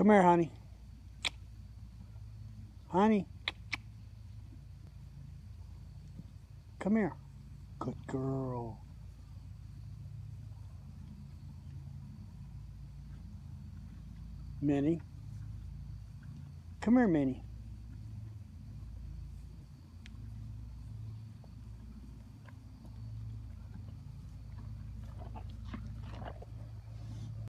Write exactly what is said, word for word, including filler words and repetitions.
Come here, honey. Honey. Come here. Good girl. Minnie. Come here, Minnie.